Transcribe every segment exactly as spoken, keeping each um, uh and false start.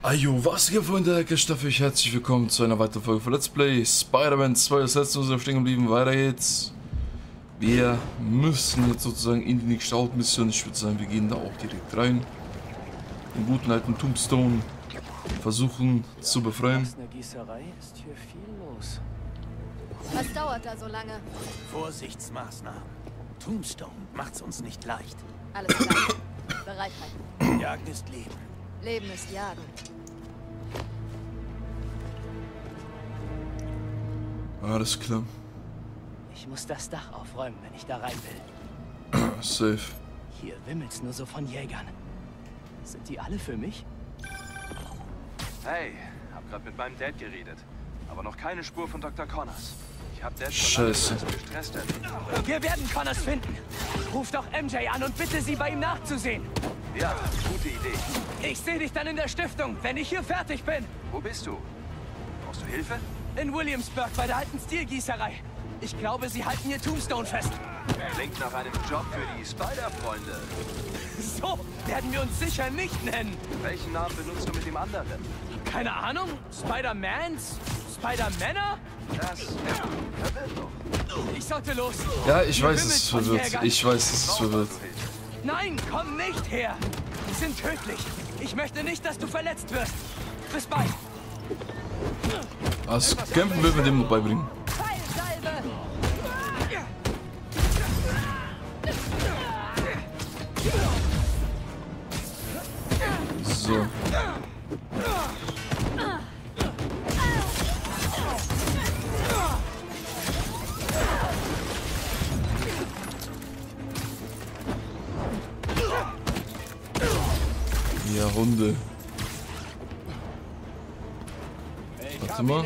Ajo, was geht von der Ecke, Staffel? Herzlich willkommen zu einer weiteren Folge von Let's Play Spider-Man zwei. Das letzte Mal stehen geblieben, weiter geht's. Wir müssen jetzt sozusagen in die nächste Hauptmission. Ich würde sagen, wir gehen da auch direkt rein. Den guten alten Tombstone versuchen ja, zu befreien. Eine Gießerei ist hier viel los. Was dauert da so lange? Vorsichtsmaßnahmen. Tombstone macht's uns nicht leicht. Alles klar. Bereit halten. Jagen ist Leben. Leben ist Jagen. Alles klar. Ich muss das Dach aufräumen, wenn ich da rein will. Safe. Hier wimmelt's nur so von Jägern. Sind die alle für mich? Hey, hab grad mit meinem Dad geredet. Aber noch keine Spur von Doktor Connors. Ich hab Dad schon Scheiße. gestresst erlebt. Wir werden Connors finden. Ruf doch M J an und bitte sie, bei ihm nachzusehen. Ja, gute Idee. Ich sehe dich dann in der Stiftung, wenn ich hier fertig bin. Wo bist du? Brauchst du Hilfe? In Williamsburg bei der alten Stilgießerei. Ich glaube, sie halten ihr Tombstone fest. Klingt nach einem Job für die Spider-Freunde. So werden wir uns sicher nicht nennen. Welchen Namen benutzt du mit dem anderen? Keine Ahnung? Spider-Mans? Spider-Männer? Das verwirrt doch. Ich sollte los. Ja, ich Hier weiß, wimmelt es ist von verwirrt. Jägern. Ich weiß, es ist verwirrt. Nein, komm nicht her. Die sind tödlich. Ich möchte nicht, dass du verletzt wirst. Bis bald. Das Kämpfen will wir dem noch beibringen. Pfeilsalbe! So. Ja, Hunde. Warte mal.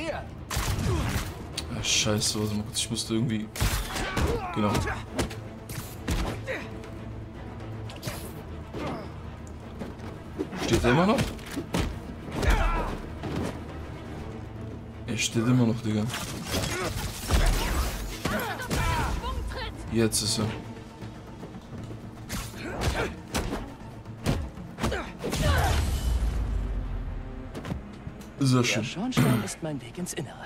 Ah, scheiße, warte mal kurz. Ich musste irgendwie... Genau. Steht er immer noch? Er steht immer noch, Digga. Jetzt ist er. Sehr Der schön. Schornstein ist mein Weg ins Innere.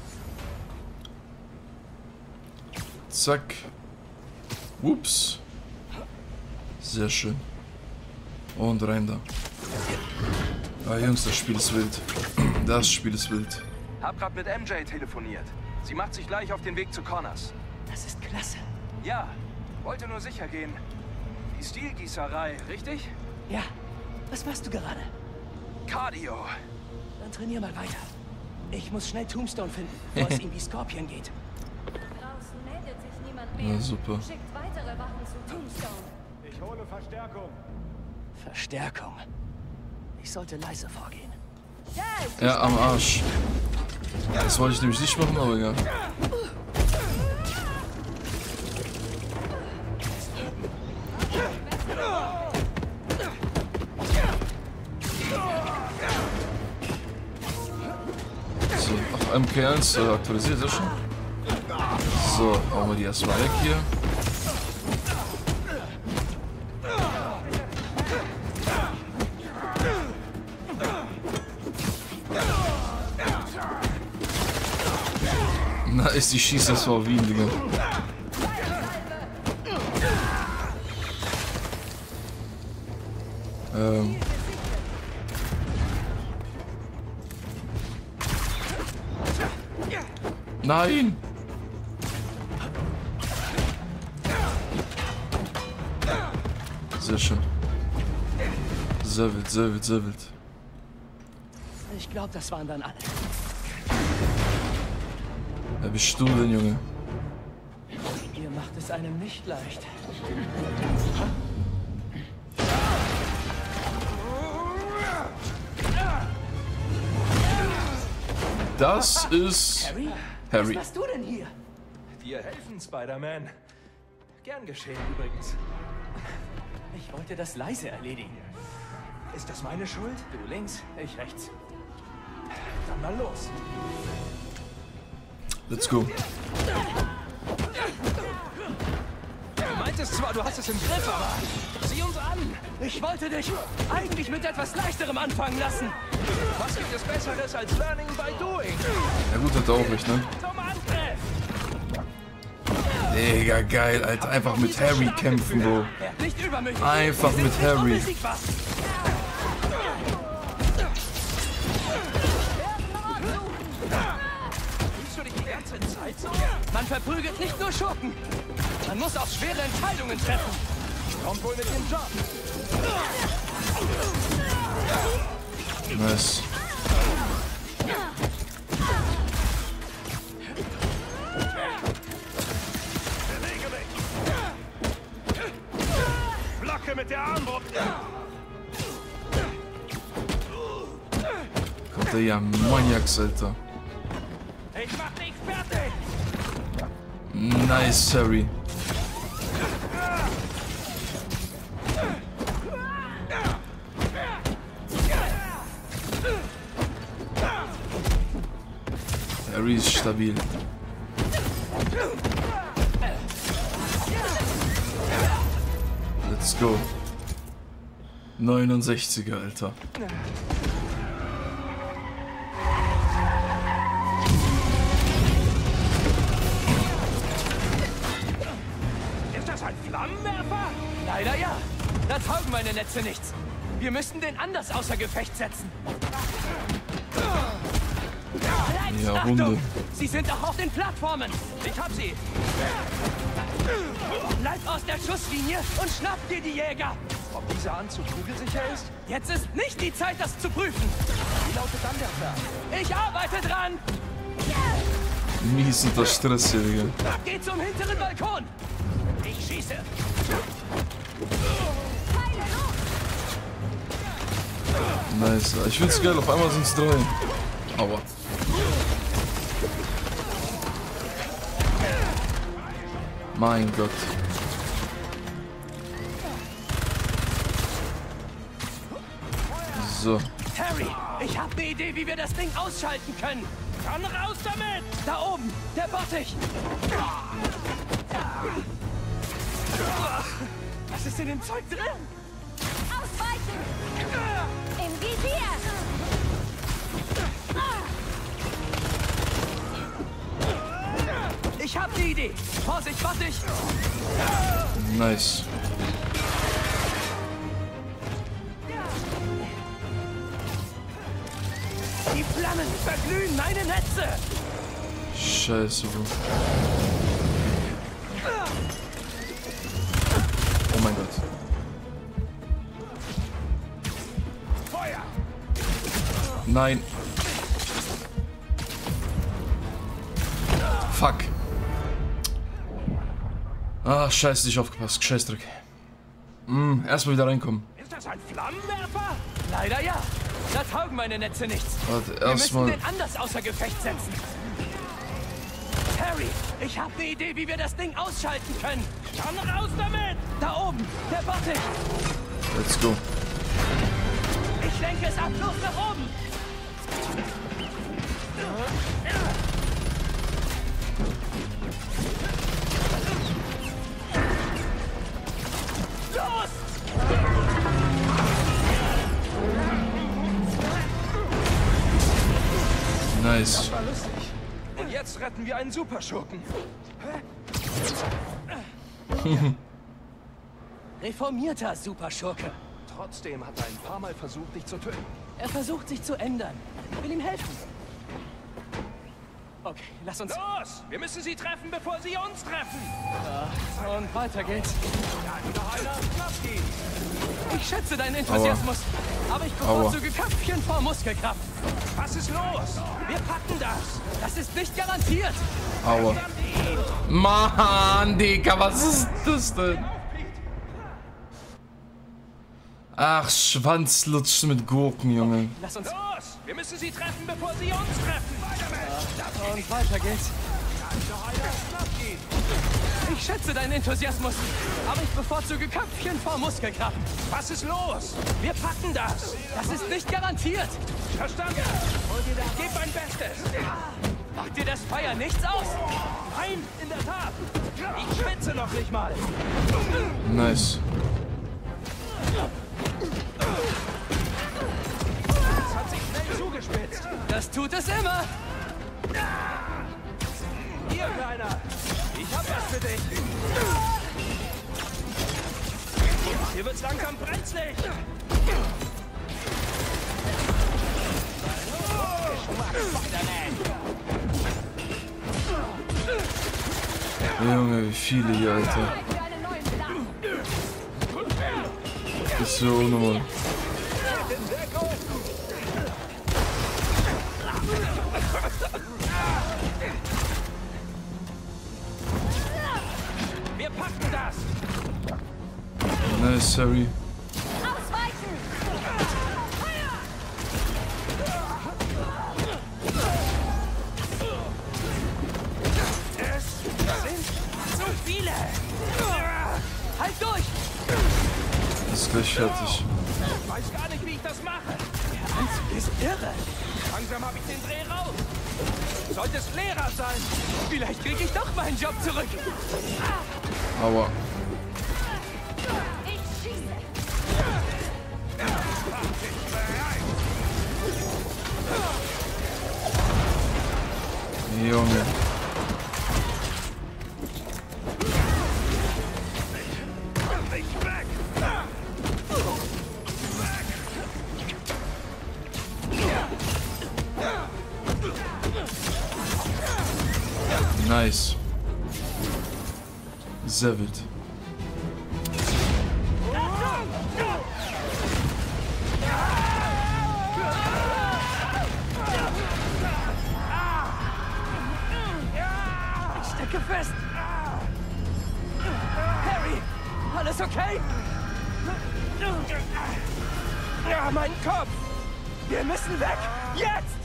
Zack. Ups. Sehr schön. Und rein da. Ah, Jungs, das Spiel ist wild. Das Spiel ist wild. Hab grad mit M J telefoniert. Sie macht sich gleich auf den Weg zu Connors. Das ist klasse. Ja, wollte nur sicher gehen. Die Stilgießerei, richtig? Ja, was machst du gerade? Cardio. Dann trainier mal weiter. Ich muss schnell Tombstone finden, bevor es ihm wie Scorpion geht. Draußen meldet sich niemand mehr. Na super. Schickt weitere Wachen zu Tombstone. Ich hole Verstärkung. Verstärkung. Ich sollte leise vorgehen. Ja, ich Ja, am Arsch. Das wollte ich nämlich nicht machen, aber egal. So, ach, M K eins äh, aktualisiert das schon. So, hauen wir die erstmal weg hier. Na, ist die schießt das vor Wien, Digga. Ähm. Nein! Sehr schön. Sehr wild, sehr wild, sehr wild. Ich glaube, das waren dann alle. Wer bist du denn, Junge? Ihr macht es einem nicht leicht. Das ist Harry? Harry. Was machst du denn hier? Dir helfen, Spider-Man. Gern geschehen übrigens. Ich wollte das leise erledigen. Ist das meine Schuld? Du links, ich rechts. Dann mal los. Let's go. Mein hättest zwar, du hast es im Griff, aber sieh uns an. Ich wollte dich eigentlich mit etwas Leichterem anfangen lassen. Was gibt es Besseres als Learning by Doing? Ja gut, hat er auch recht, ne? Zum Angriff. Digga, geil, Alter. Einfach mit Harry kämpfen, Bro. Nicht übermütig. Einfach Wir sind mit nicht Harry. unbesiegbar. Fühlst du dich die ganze Zeit so? Man verprügelt nicht nur Schurken. Man muss auch schwere Entscheidungen treffen. Kommt wohl mit dem Job. Nice. Bewege mich. Blocke mit der Armbrust. Kommt der ja Maniacs, Alter. Ich mach dich fertig. Nice, Harry. Harry ist stabil. Let's go. neunundsechziger, Alter. Ist das ein Flammenwerfer? Leider ja. Da taugen meine Netze nichts. Wir müssen den anders außer Gefecht setzen. Ja, Achtung! Hunde. Sie sind auch auf den Plattformen. Ich hab sie. Bleib aus der Schusslinie und schnapp dir die Jäger. Ob dieser Anzug kugelsicher ist? Jetzt ist nicht die Zeit, das zu prüfen. Wie lautet dann der Plan? Ich arbeite dran. Mies unter Stress hier, Digga. Geh zum hinteren Balkon. Ich schieße. Nice. Ich find's geil, auf einmal sind's drei. Aua. Mein Gott. So. Harry, ich habe eine Idee, wie wir das Ding ausschalten können. Dann raus damit! Da oben, der Bottich. Was ist in dem Zeug drin? Ausweichen! Im Visier! Ich habe die Idee. Vorsicht, Bottich! Nice. Die Flammen verglühen meine Netze! Scheiße, Bro. Oh mein Gott. Feuer! Nein. Fuck. Ah, scheiße, nicht aufgepasst. Scheißdreck. Mm, erstmal wieder reinkommen. Ist das ein Flammenwerfer? Leider ja. Da taugen meine Netze nichts. Warte, Wir müssen erstmal. den anders außer Gefecht setzen. Harry, ich habe eine Idee, wie wir das Ding ausschalten können. Dann raus damit! Da oben, der Bottich. Let's go. Ich lenke es ab, los nach oben. Los! Nice. War lustig. Und jetzt retten wir einen Superschurken. Reformierter Superschurke. Trotzdem hat er ein paar Mal versucht, dich zu töten. Er versucht sich zu ändern. Ich will ihm helfen. Okay, lass uns... Los! Wir müssen sie treffen, bevor sie uns treffen. Und weiter geht's. Ja, noch einer. Klapski. Ich schätze deinen Enthusiasmus, aber ich bevorzuge Köpfchen vor Muskelkraft. Was ist los? Wir packen das. Das ist nicht garantiert. Aua. Mann, Digga, was ist das denn? Ach, Schwanzlutsch mit Gurken, Junge. Lass uns... Los! Wir müssen sie treffen, bevor sie uns treffen. Und weiter geht's. Noch einer. Klapski. Ich schätze deinen Enthusiasmus, aber ich bevorzuge Köpfchen vor Muskelkraft. Was ist los? Wir packen das. Das ist nicht garantiert. Verstanden. Ich gebe mein Bestes. Macht dir das Feuer nichts aus? Nein, in der Tat. Ich schwitze noch nicht mal. Nice. Es hat sich schnell zugespitzt. Das tut es immer. Hier, Kleiner. Ich hab was für dich. Hier wird's langsam brenzlig. Junge, wie viele hier, Alter. Für einen neuen Plan. Das ist so unnormal. Wir packen das. Nice, sorry. Ausweichen! Es sind so viele. Halt durch! Das ist gleich fertig. Ich weiß gar nicht, wie ich das mache. Der Anzug ist irre. Langsam habe ich den Dreh raus. Sollte es Lehrer sein. Vielleicht kriege ich doch meinen Job zurück. Aua. Ich schieße! Junge. Nicht weg. Nice. Sehr wild. Ich stecke fest. Harry, alles okay? Ja, mein Kopf. Wir müssen weg. Jetzt!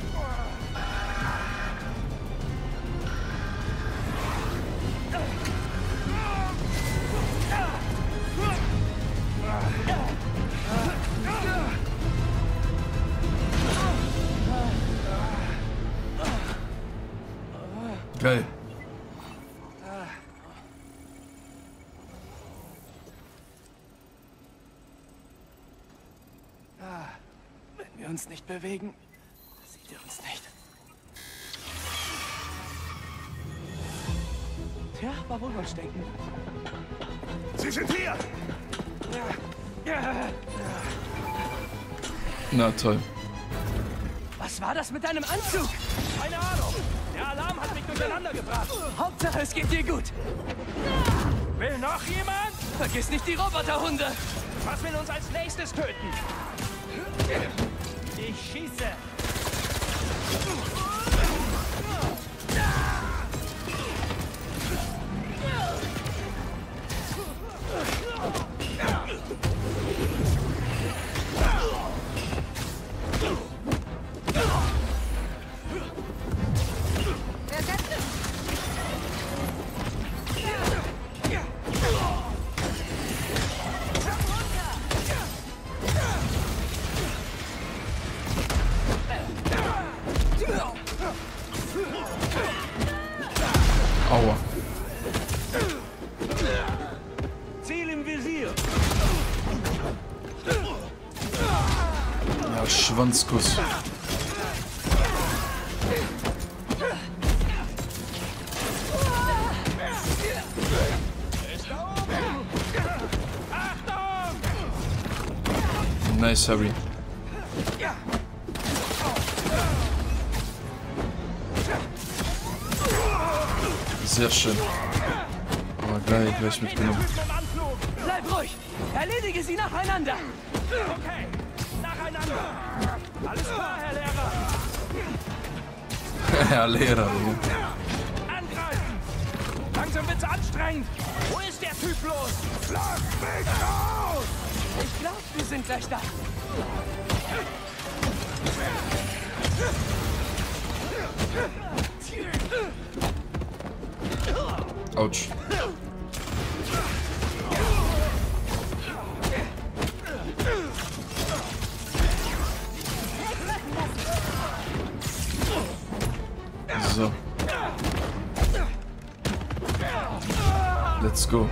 Geil. Wenn wir uns nicht bewegen, sieht er uns nicht. Tja, war wohl Wunschdenken. Sie sind hier. Na toll. Was war das mit deinem Anzug? Keine Ahnung. Der Alarm hat mich durcheinander gebracht. Hauptsache, es geht dir gut. Will noch jemand? Vergiss nicht die Roboterhunde. Was will uns als nächstes töten? Ich schieße. Aua. Ziel im Visier. Ja, Schwanzkuss. Nice, Harry. Sehr schön. Aber geil, gleich mitgenommen. Bleib ruhig. Erledige sie nacheinander. Okay, nacheinander. Alles klar, Herr Lehrer. Ja, Lehrer. Junge. Angreifen. Langsam wird's anstrengend. Wo ist der Typ los? Lass mich raus! Ich glaube, wir sind gleich da. Autsch. So. Let's go.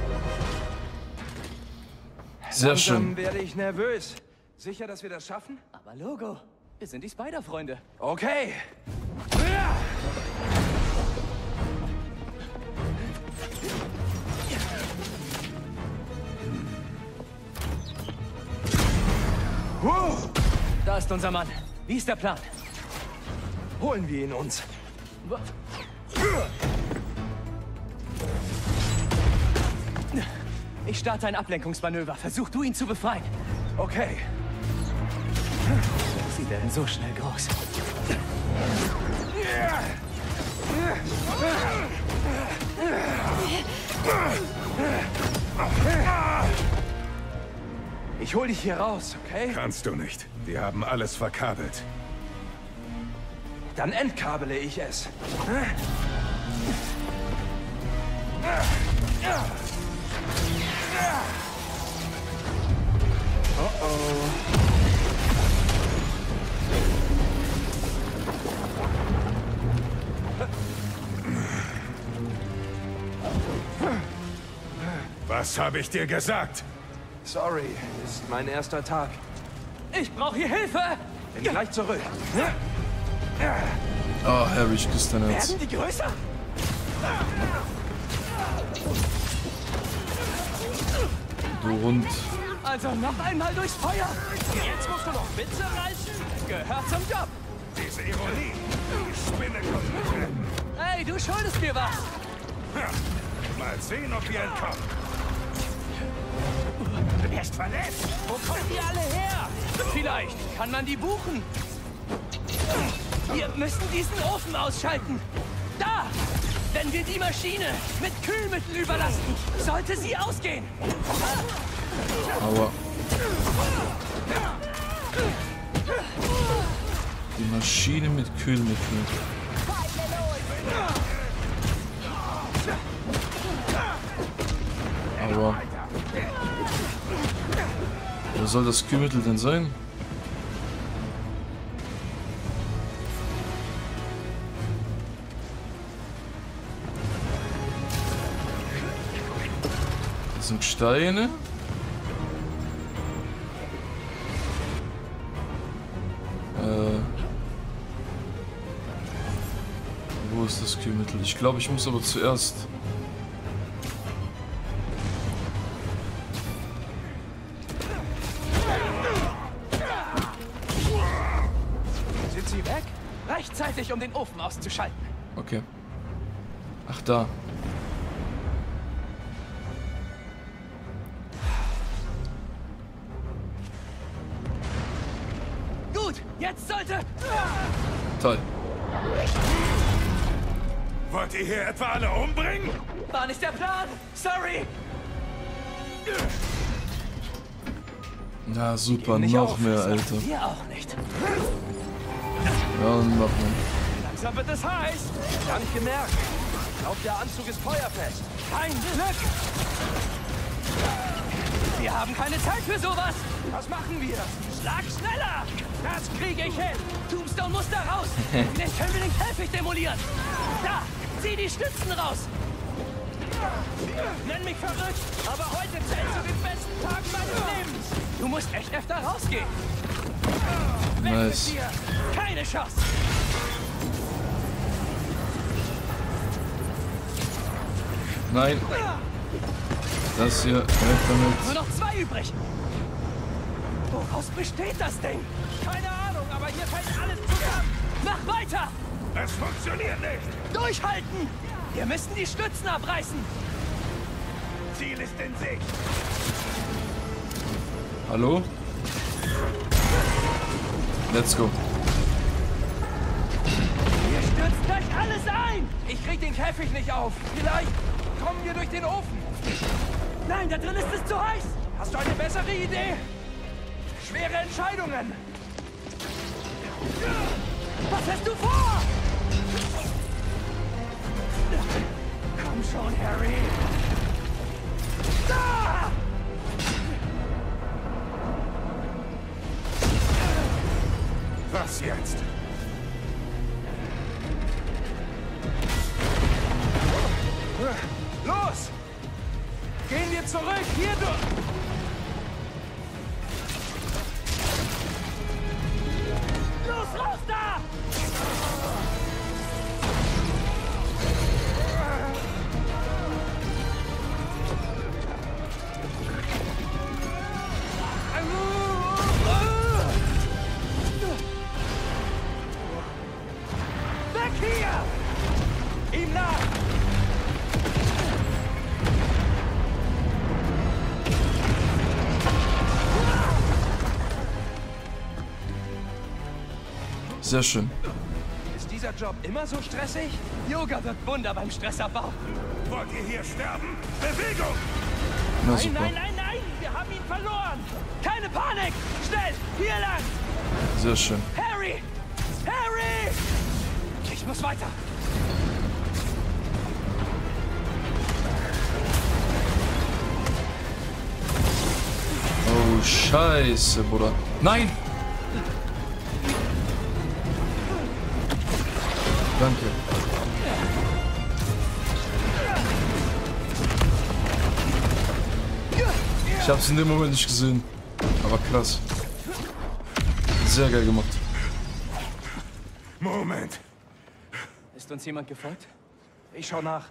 Sehr Langsam schön. werde ich nervös. Sicher, dass wir das schaffen? Aber Logo, wir sind die Spider-Freunde. Okay. Wow. Da ist unser Mann. Wie ist der Plan? Holen wir ihn uns. Ich starte ein Ablenkungsmanöver. Versuch du, ihn zu befreien. Okay. Sie werden so schnell groß. Ich hol dich hier raus, okay? Kannst du nicht. Wir haben alles verkabelt. Dann entkabele ich es. Oh oh. Was habe ich dir gesagt? Sorry, ist mein erster Tag. Ich brauche hier Hilfe! Bin gleich zurück. Ah, Harry, ich küsse dein Herz. Werden die größer? Du Hund. Also noch einmal durchs Feuer. Jetzt musst du noch Witze reißen. Gehört zum Job. Diese Ironie. Die Spinne kommt nicht retten. Hey, du schuldest mir was. Ja. Mal sehen, ob wir entkommen. Du wirst verletzt. Wo kommen die alle her? Vielleicht kann man die buchen. Wir müssen diesen Ofen ausschalten. Da! Wenn wir die Maschine mit Kühlmittel überlasten, sollte sie ausgehen. Aua. Die Maschine mit Kühlmittel. Aua. Wo soll das Kühlmittel denn sein? Das sind Steine. Äh, wo ist das Kühlmittel? Ich glaube, ich muss aber zuerst... Sind sie weg? Rechtzeitig, um den Ofen auszuschalten. Okay. Ach, da. Gut, jetzt sollte... Toll. Wollt ihr hier etwa alle umbringen? War nicht der Plan. Sorry. Na super, nicht noch auf. mehr, Alter. Wir auch nicht. Ja, noch mehr. Langsam wird es heiß. Gar nicht gemerkt. Ich glaube, der Anzug ist feuerfest. Kein Glück. Wir haben keine Zeit für sowas. Was machen wir? Schlag schneller. Das kriege ich hin. Tombstone muss da raus. Vielleicht können wir den Käfig demolieren. Da, zieh die Stützen raus. Nenn mich verrückt, aber heute zählt zu den besten Tagen meines Lebens. Du musst echt öfter rausgehen. Weg Nice. mit dir. Keine Chance. Nein. Das hier, weg damit. Nur noch zwei übrig. Woraus besteht das Ding? Keine Ahnung, aber hier fällt alles zusammen. Mach weiter. Es funktioniert nicht. Durchhalten. Wir müssen die Stützen abreißen. Ziel ist in Sicht. Hallo? Let's go. Ihr stürzt gleich alles ein. Ich krieg den Käfig nicht auf. Vielleicht kommen wir durch den Ofen. Nein, da drin ist es zu heiß. Hast du eine bessere Idee? Schwere Entscheidungen. Was hast du vor? Komm schon, Harry. Da! Was jetzt? Wieder zurück! Hier durch! Los, raus da! Weg hier! Ihm nach! Sehr schön. Ist dieser Job immer so stressig? Yoga wirkt Wunder beim Stressabbau. Wollt ihr hier sterben? Bewegung! Na Nein, super. nein, nein, nein! Wir haben ihn verloren! Keine Panik! Schnell! Hier lang! Sehr schön. Harry! Harry! Ich muss weiter! Oh, scheiße, Bruder. Nein! Danke. Ich hab's in dem Moment nicht gesehen. Aber krass. Sehr geil gemacht. Moment. Ist uns jemand gefolgt? Ich schau nach.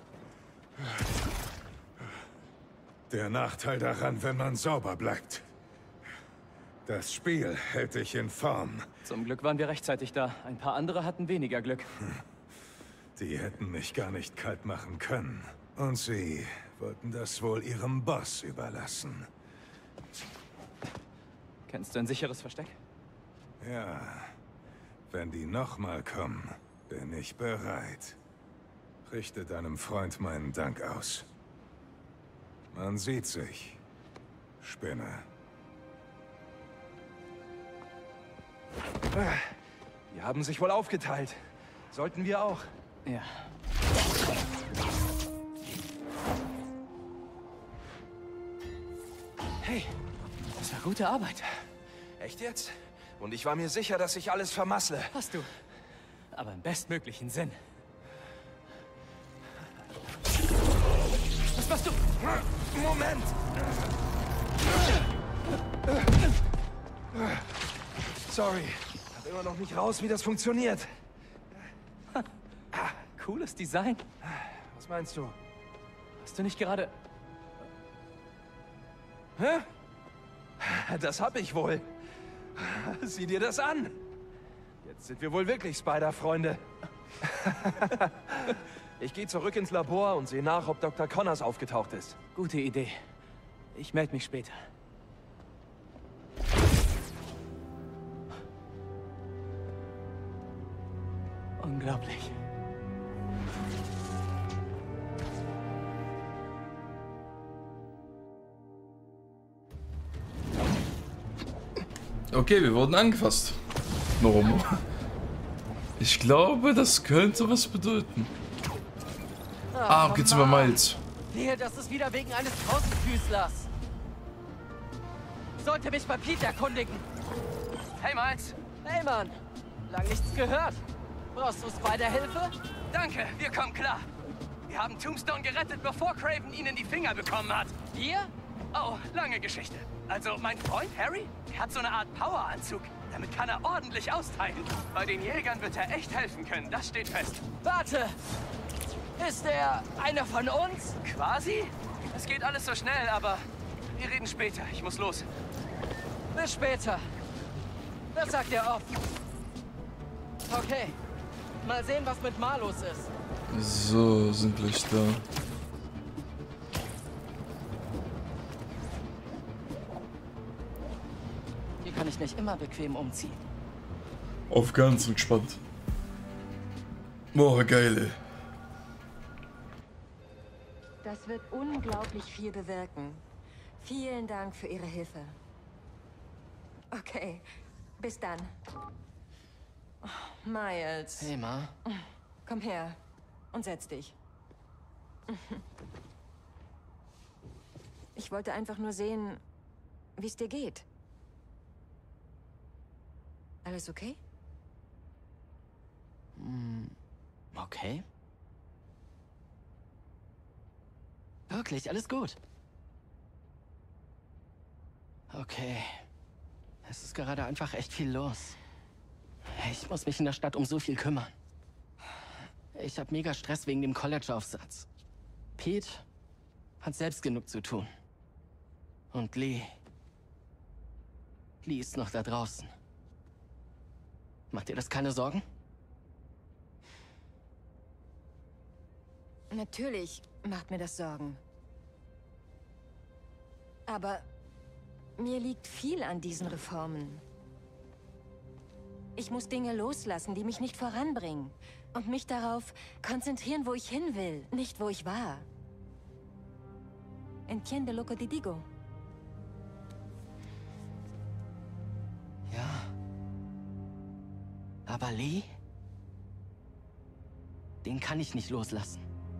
Der Nachteil daran, wenn man sauber bleibt. Das Spiel hält dich in Form. Zum Glück waren wir rechtzeitig da. Ein paar andere hatten weniger Glück. Die hätten mich gar nicht kalt machen können. Und sie wollten das wohl ihrem Boss überlassen. Kennst du ein sicheres Versteck? Ja, wenn die nochmal kommen, bin ich bereit. Richte deinem Freund meinen Dank aus. Man sieht sich, Spinne. Die haben sich wohl aufgeteilt. Sollten wir auch. Ja. Hey, das war gute Arbeit. Echt jetzt? Und ich war mir sicher, dass ich alles vermassle. Hast du. Aber im bestmöglichen Sinn. Was machst du? Moment! Sorry. Ich hab immer noch nicht raus, wie das funktioniert. Cooles Design. Was meinst du? Hast du nicht gerade... Hä? Das hab ich wohl. Sieh dir das an. Jetzt sind wir wohl wirklich Spider-Freunde. Ich gehe zurück ins Labor und sehe nach, ob Doktor Connors aufgetaucht ist. Gute Idee. Ich melde mich später. Unglaublich. Okay, wir wurden angefasst. Warum? Ich glaube, das könnte was bedeuten. Ah, geht's über Miles. Wehe, das ist wieder wegen eines Außenfüßlers. Sollte mich bei Pete erkundigen. Hey, Miles. Hey, Mann. Lang nichts gehört. Brauchst du Spider-Hilfe? Danke, wir kommen klar. Wir haben Tombstone gerettet, bevor Craven ihn in die Finger bekommen hat. Wir? Oh, lange Geschichte. Also, mein Freund Harry, der hat so eine Art Poweranzug. Damit kann er ordentlich austeilen. Bei den Jägern wird er echt helfen können, das steht fest. Warte. Ist er einer von uns? Quasi? Es geht alles so schnell, aber wir reden später. Ich muss los. Bis später. Das sagt er oft. Okay. Mal sehen, was mit Malus ist. So, sind gleich da. Hier kann ich nicht immer bequem umziehen. Auf ganz entspannt. Boah, geil, ey. Das wird unglaublich viel bewirken. Vielen Dank für Ihre Hilfe. Okay, bis dann. Oh, Miles, Hey, Ma. komm her und setz dich. Ich wollte einfach nur sehen, wie es dir geht. Alles okay? Okay. Wirklich, alles gut. Okay. Es ist gerade einfach echt viel los. Ich muss mich in der Stadt um so viel kümmern. Ich habe mega Stress wegen dem College-Aufsatz. Pete hat selbst genug zu tun. Und Lee... Lee ist noch da draußen. Macht dir das keine Sorgen? Natürlich macht mir das Sorgen. Aber mir liegt viel an diesen Reformen. Ich muss Dinge loslassen, die mich nicht voranbringen. Und mich darauf konzentrieren, wo ich hin will, nicht wo ich war. Entiende lo que te digo? Ja. Aber Lee? Den kann ich nicht loslassen.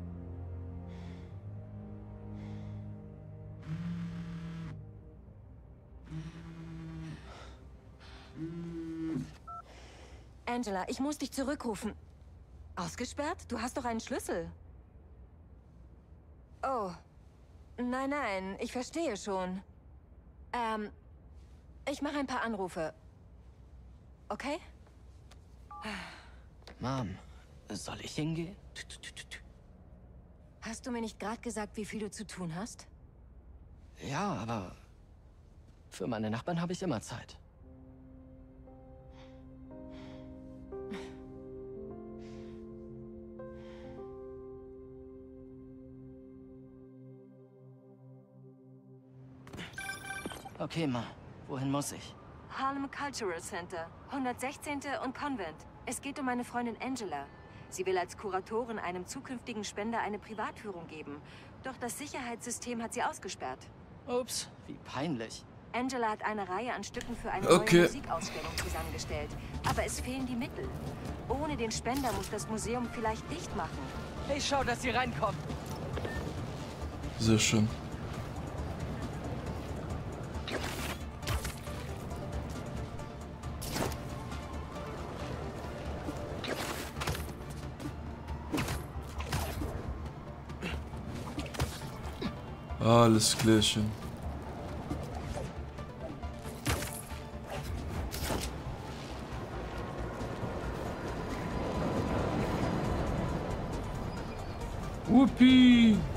Angela, ich muss dich zurückrufen. Ausgesperrt? Du hast doch einen Schlüssel. Oh. Nein, nein, ich verstehe schon. Ähm, ich mache ein paar Anrufe. Okay? Mom, soll ich hingehen? Hast du mir nicht gerade gesagt, wie viel du zu tun hast? Ja, aber für meine Nachbarn habe ich immer Zeit. Okay, Ma. Wohin muss ich? Harlem Cultural Center, hundertsechzehnte und Convent. Es geht um meine Freundin Angela. Sie will als Kuratorin einem zukünftigen Spender eine Privatführung geben. Doch das Sicherheitssystem hat sie ausgesperrt. Ups, wie peinlich. Angela hat eine Reihe an Stücken für eine Okay. neue Musikausstellung zusammengestellt. Aber es fehlen die Mittel. Ohne den Spender muss das Museum vielleicht dicht machen. Ich schau, dass sie reinkommen. Sehr schön. Alles klärchen. Wuppi!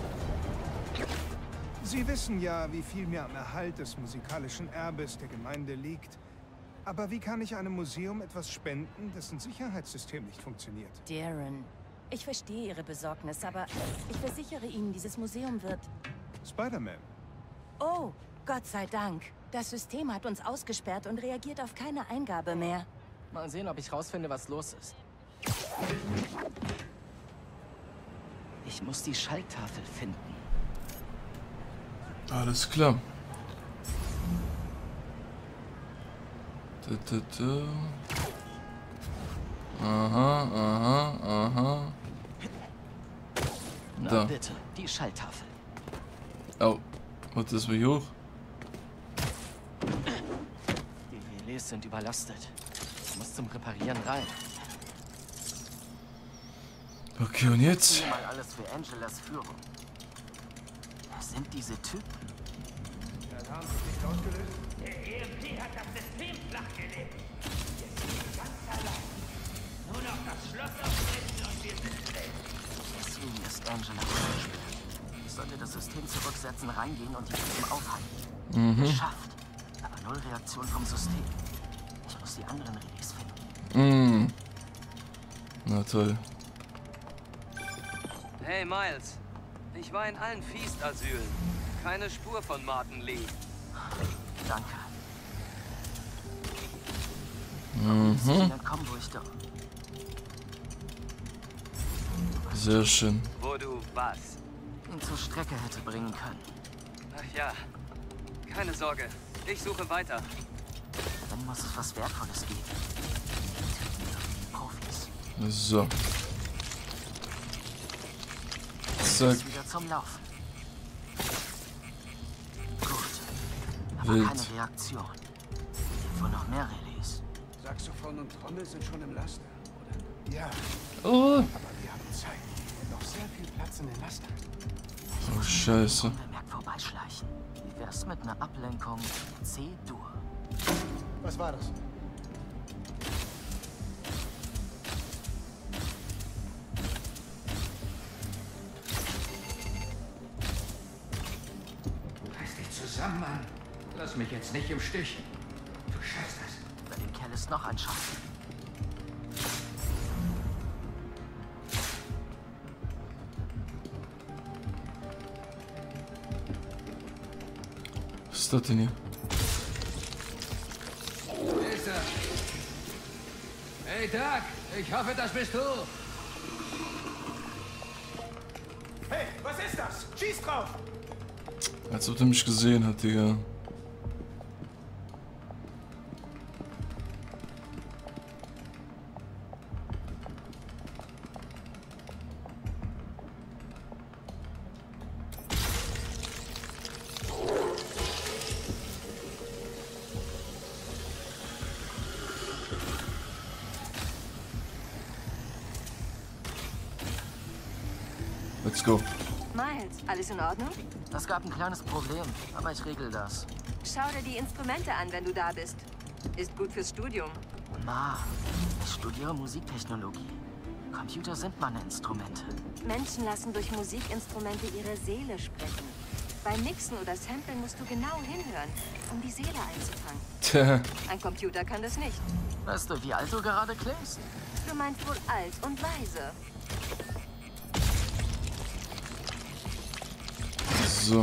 Sie wissen ja, wie viel mir am Erhalt des musikalischen Erbes der Gemeinde liegt. Aber wie kann ich einem Museum etwas spenden, dessen Sicherheitssystem nicht funktioniert? Darren, ich verstehe Ihre Besorgnis, aber ich versichere Ihnen, dieses Museum wird... Spider-Man. Oh, Gott sei Dank. Das System hat uns ausgesperrt und reagiert auf keine Eingabe mehr. Mal sehen, ob ich rausfinde, was los ist. Ich muss die Schalttafel finden. Alles klar. Da, da, da. Aha, aha, aha. Na Da. bitte, die Schalttafel. Oh, warte, das war hier hoch. Die Relais sind überlastet. Ich muss zum Reparieren rein. Okay, und jetzt? Mal alles für Angelas Führung. Was sind diese Typen? Der E M P hat das System flachgelegt. Jetzt sind wir ganz allein. Nur noch das Schloss aufbrechen und wir sind weg. Deswegen ist Angela ausgesperrt. Ich sollte das System zurücksetzen, reingehen und die Typen aufhalten. Mhm. Geschafft. Aber null Reaktion vom System. Ich muss die anderen Relais finden. Mhm. Na toll. Hey Miles, ich war in allen Feast-Asylen. Keine Spur von Martin Lee. Danke. Mhm. Dann komm, wo ich doch. Sehr schön. Wo du was? Ihn zur Strecke hätte bringen können. Ach ja. Keine Sorge. Ich suche weiter. Dann muss es was Wertvolles geben. Profis. So. Zack. Ist wieder zum Laufen. Gut. Aber Wild. keine Reaktion. Wohl noch mehr Relais. Saxophon und Trommel sind schon im Laster, oder? Ja, Oh. Aber wir haben Zeit. Noch sehr viel Platz in den Lastern. Oh, scheiße. Unbemerkt vorbeischleichen. wär's mit einer Ablenkung C-Dur? Was war das? Reiß dich zusammen, Mann. Lass mich jetzt nicht im Stich. Du schaffst das. Bei dem Kerl ist noch ein Schatten. Was ist das denn hier? Wer ist das? Hey, Doug. Ich hoffe, das bist du. Hey, was ist das? Schieß drauf! Als ob der mich gesehen hat, Digga. Let's go. Miles, alles in Ordnung? Es gab ein kleines Problem, aber ich regel das. Schau dir die Instrumente an, wenn du da bist. Ist gut fürs Studium. Ma, ich studiere Musiktechnologie. Computer sind meine Instrumente. Menschen lassen durch Musikinstrumente ihre Seele sprechen. Beim Mixen oder Samplen musst du genau hinhören, um die Seele einzufangen. Tja. Ein Computer kann das nicht. Weißt du, wie alt du gerade klingst? Du meinst wohl alt und weise. So.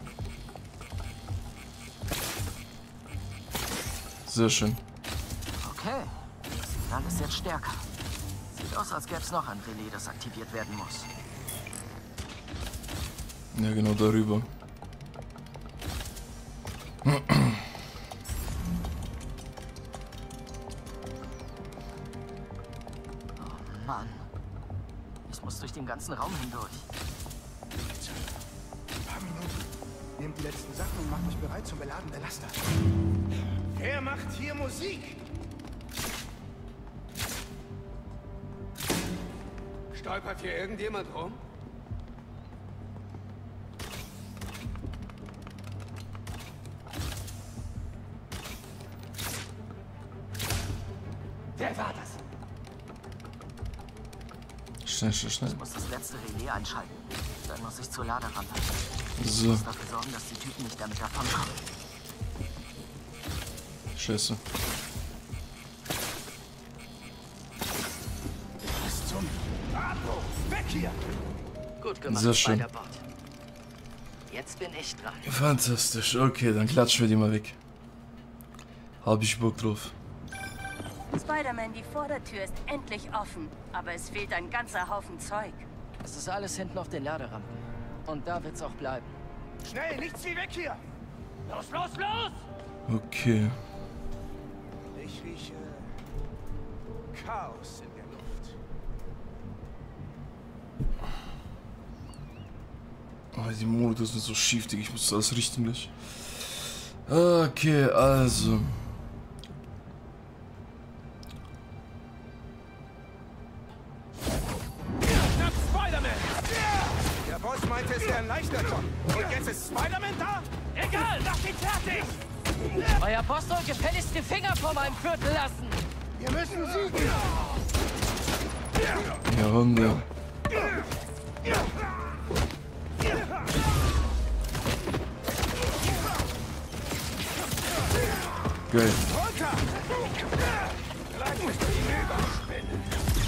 Sehr schön. Okay, das Signal ist jetzt stärker. Sieht aus, als gäbe es noch ein Relais, das aktiviert werden muss. Ja, genau darüber. Oh Mann. Ich muss durch den ganzen Raum hindurch. Ein paar Minuten. Nehmt die letzten Sachen und macht euch bereit zum Beladen der Laster. Wer macht hier Musik? Stolpert hier irgendjemand rum? Wer war das? Schnell, schnell, schnell. Ich muss das letzte Relais einschalten. Dann muss ich zur Laderampe. Ich So. muss dafür sorgen, dass die Typen nicht damit davonkommen. Scheiße. Was zum... Bravo! Weg hier! Gut gemacht, Sehr schön. Spider-Bot. Jetzt bin ich dran. Fantastisch. Okay, dann klatschen wir die mal weg. Hab ich Bock drauf. Spider-Man, die Vordertür ist endlich offen. Aber es fehlt ein ganzer Haufen Zeug. Es ist alles hinten auf den Laderampen. Und da wird's auch bleiben. Schnell, nichts wie weg hier! Los, los, los! Okay. Ich rieche Chaos in der Luft. Oh, die Monitore sind so schief, Digga. Ich muss das alles richten gleich. Okay, also. Schnapp Spider-Man! Der Boss meinte, es wäre ein leichter Job. Und jetzt ist Spider-Man da? Egal, mach ihn fertig! Euer Boss soll gefälligst die Finger vor meinem Gürtel lassen. Wir müssen siegen! Ja, Hunde. Geil. Runter! Gleich müsst ihr ihn überspinnen.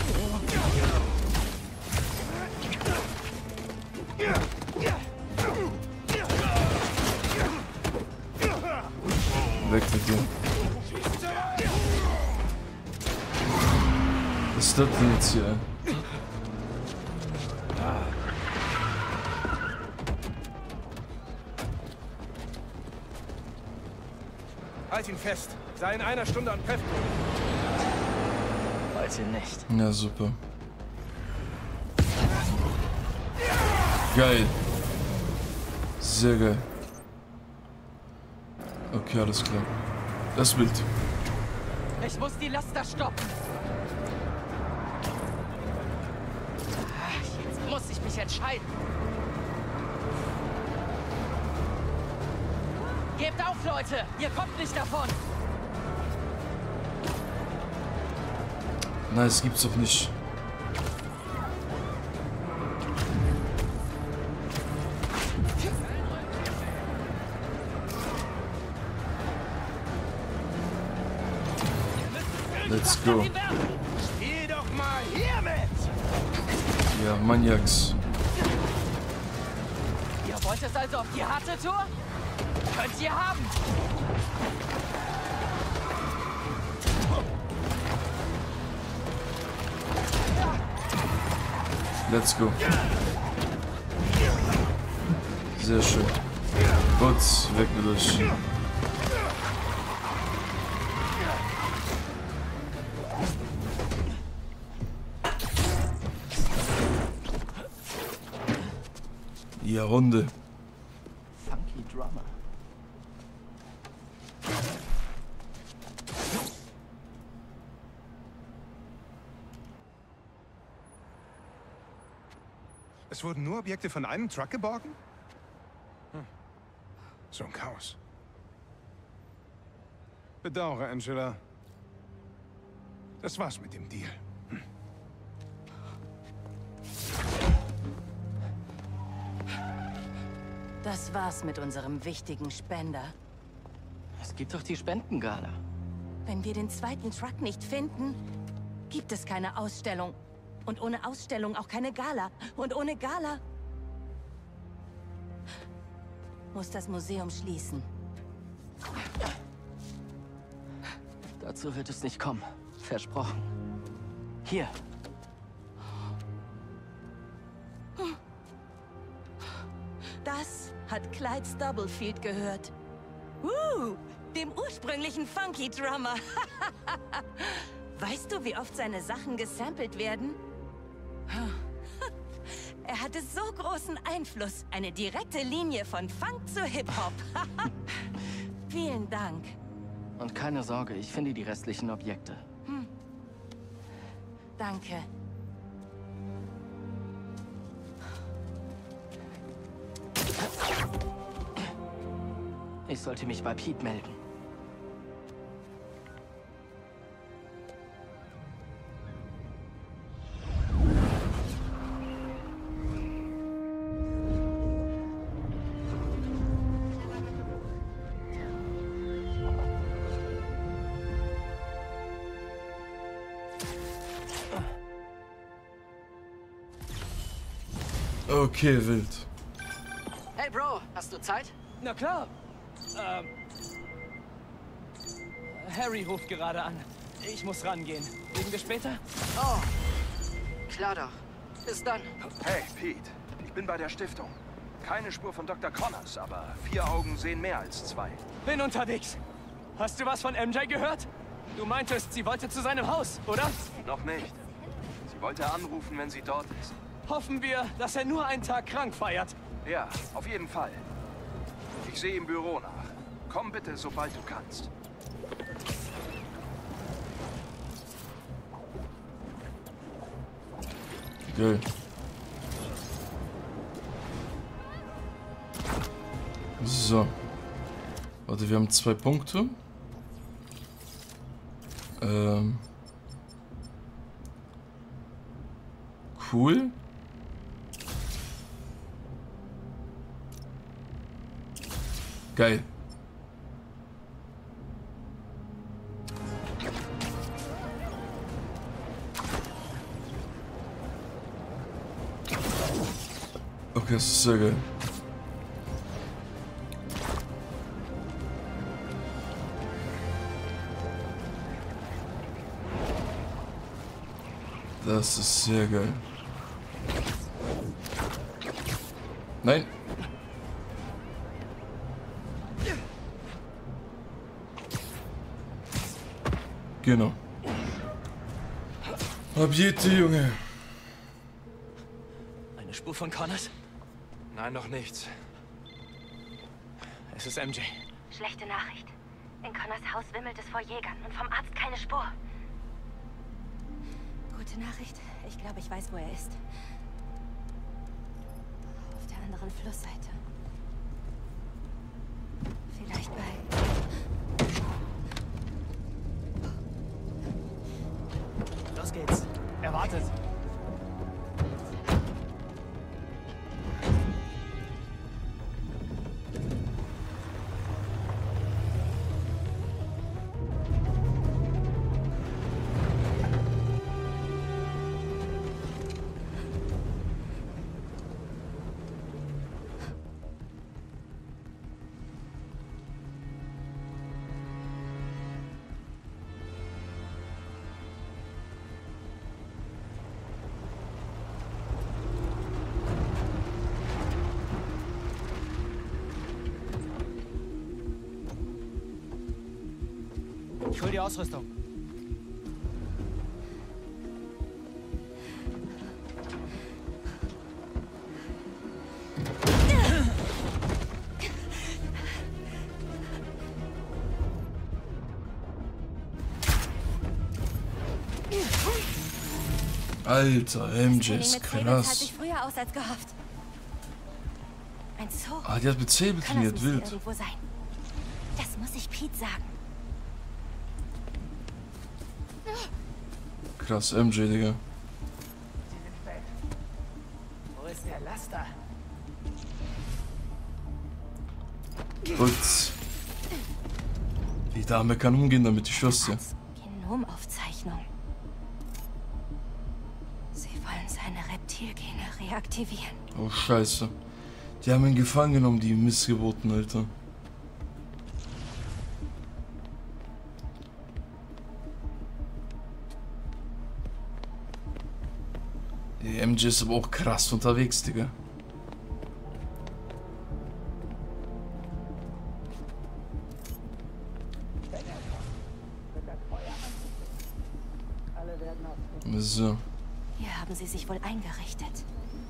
Weg mit dir. Was ist das denn jetzt hier? Halt ihn fest. Sei in einer Stunde an Kräften. Heute nicht. Ja, super. Geil. Sehr geil. Okay, alles klar. Das Bild. Ich muss die Laster stoppen. Jetzt muss ich mich entscheiden. Bleibt auf, Leute! Ihr kommt nicht davon! Nein, das gibt's doch nicht. Let's go. Geh doch mal hier mit! Ja, Maniacs. Ihr wollt es also auf die harte Tour? Könnt ihr haben! Let's go. Sehr schön. Gut, weg mit euch. Ja, Runde. Funky Drummer. Es wurden nur Objekte von einem Truck geborgen? Hm. So ein Chaos. Bedauere, Angela. Das war's mit dem Deal. Hm. Das war's mit unserem wichtigen Spender. Es gibt doch die Spendengala. Wenn wir den zweiten Truck nicht finden, gibt es keine Ausstellung. Und ohne Ausstellung auch keine Gala. Und ohne Gala muss das Museum schließen. Dazu wird es nicht kommen. Versprochen. Hier. Das hat Clyde Stubblefield gehört. Uh, dem ursprünglichen Funky Drummer. Weißt du, wie oft seine Sachen gesampelt werden? Er hatte so großen Einfluss. Eine direkte Linie von Funk zu Hip-Hop. Vielen Dank. Und keine Sorge, ich finde die restlichen Objekte. Hm. Danke. Ich sollte mich bei Pete melden. Okay, wild. Hey Bro, hast du Zeit? Na klar. Ähm. Harry ruft gerade an. Ich muss rangehen. Reden wir später? Oh, klar doch. Bis dann. Hey, Pete. Ich bin bei der Stiftung. Keine Spur von Doktor Connors, aber vier Augen sehen mehr als zwei. Bin unterwegs. Hast du was von M J gehört? Du meintest, sie wollte zu seinem Haus, oder? Noch nicht. Sie wollte anrufen, wenn sie dort ist. Hoffen wir, dass er nur einen Tag krank feiert. Ja, auf jeden Fall. Ich sehe im Büro nach. Komm bitte, sobald du kannst. Geil. So. Warte, wir haben zwei Punkte. Ähm. Cool. Geil. Okay, das ist sehr geil. Das ist sehr geil. Nein. Genau. Abjete, Junge. Eine Spur von Connors? Nein, noch nichts. Es ist M J. Schlechte Nachricht. In Connors Haus wimmelt es vor Jägern und vom Arzt keine Spur. Gute Nachricht. Ich glaube, ich weiß, wo er ist. Auf der anderen Flussseite. Vielleicht bei geht's. Erwartet. Ich hol die Ausrüstung. Alter, M J ist Training mit Säbel zahlt krass. sich früher aus als gehofft. Ein Zoo. Ah, die hat mit Säbel Kann trainiert, das muss hier wild. irgendwo sein. Das muss ich Pete sagen. Krass, M J, Digga. Sie sind spät. Wo ist der Laster? Gut. Die Dame kann umgehen damit, ich schwör's dir. Genomaufzeichnung. Sie wollen seine Reptilgene reaktivieren. Oh, scheiße. Die haben ihn gefangen genommen, die Missgeburten, Alter. Die M J ist aber auch krass unterwegs, Digga. So. Hier haben sie sich wohl eingerichtet.